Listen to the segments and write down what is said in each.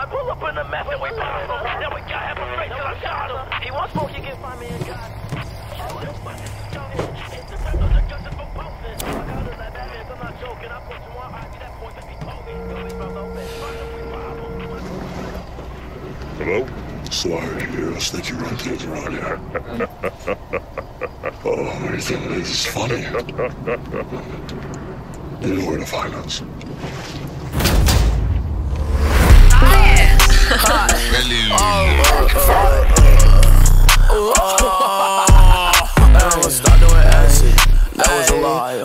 Might pull up in the mess and we pop him. Now we got half a face till I shot him. He wants smoke, he can find me and God. Hello? Slide here. I think you run things around here. Oh, you think this is funny? You know where to find us. Let's start doing acid. That was a lie.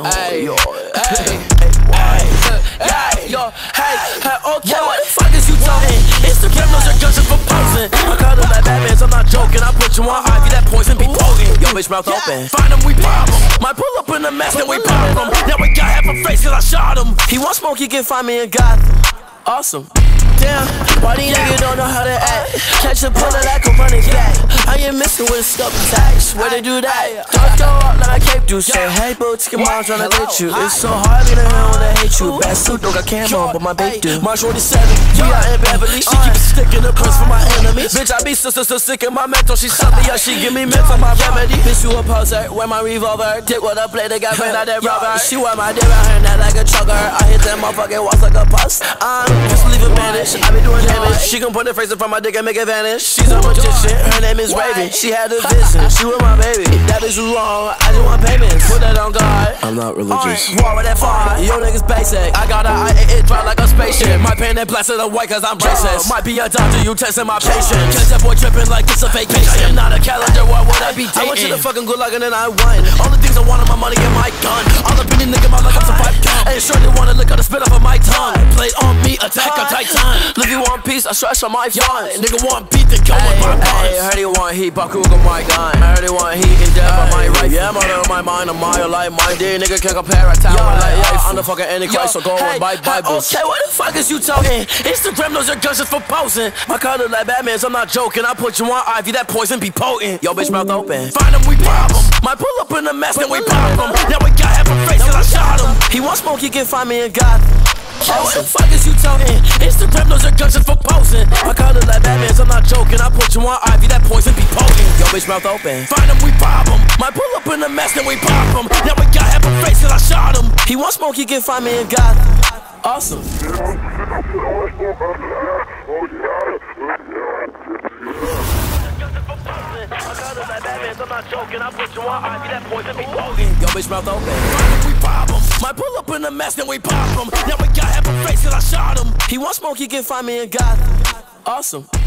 Okay, what the fuck is you talking? Instagram knows your guns are for posing. I call them like Batman, I'm not joking. I put you on Ivy, that poison be potent. Yo, bitch, mouth open. Find him, we pop him. Might pull up in the mess, then we pop him. Now we got half a face, cause I shot him. He want smoke, he can find me in Gotham. Awesome. Damn, why these niggas don't know how to act? Catch a bullet like a running back. I ain't missing with a scuff attacks. Where they do that? Don't go up like I cape do. Say, hey, bro, your mom tryna let you. It's so hard being around when I hate you. Bad suit, don't got camera on, but my bait do. My shorty 7, we out in Beverly. She keep sticking the prints for my enemies. Bitch, I be so sick in my mental. She suck me, yeah, she give me mint for my remedy. Bitch, you a poser, wear my revolver. Dick with a plate, they got ran out that rubber. She wear my dick around her neck like a chugger. I hit that motherfucking walls like a bus. I'm just leaving Spanish. I be doing damage. She gon' put her face in front of my dick and make it vanish. She's a magician, her name is Raven. She had a vision, she was my baby. That bitch was wrong, I just want payments. Put that on God. I'm not religious. War with that fire, yo niggas basic. I got it drop like a spaceship. My pain and blasted the white cause I'm racist. Might be a doctor, you testing my patience. Catch that boy tripping like it's a vacation. I am not a calendar, why would I be dating? I want you to fucking good luck and then I won. All the things I want are my money and my gun. All up in the nigga mouth like I'm some pipe gun. Ain't sure they wanna lick out the spit off of my tongue. Played on me, attack a titan. Look, you want peace, I stretch on my funds. Nigga want beat, then go with my guns. I heard he want heat, Baku on my gun. I heard he want heat, in death on my right. Yeah, I'm out of my mind, I'm my life, my day. Nigga can't compare a tower like life. I'm the fucking Antichrist, so go and buy Bibles. Okay, what the fuck is you talking? Instagram knows your guns just for posing. My color like Batman, I'm not joking. I put you on Ivy, that poison be potent. Yo, bitch, mouth open. Find him, we pop him. Might pull up in the mess, then we pop him. Now we got half a face, cause I shot him. He want smoke, he can find me in Gotham. Hey, what the fuck is you talking? Instagram knows your guns just for posing. My color like Batman, I'm not joking. I put you on Ivy, that poison be potent. Yo, bitch, mouth open. Find him, we pop him. Might pull up in the mess, then we pop him. Now we got half a face, cause I shot him. He want smoke, he can find me in Gotham. Awesome. I'm not joking, I put you on Ivy, that poison be potent. Yo, bitch, mouth open. Find him, we pop him. Might pull up in the mess, then we pop him. Now we got half a face, cause I shot him. He want smoke, he can find me in Gotham. Awesome.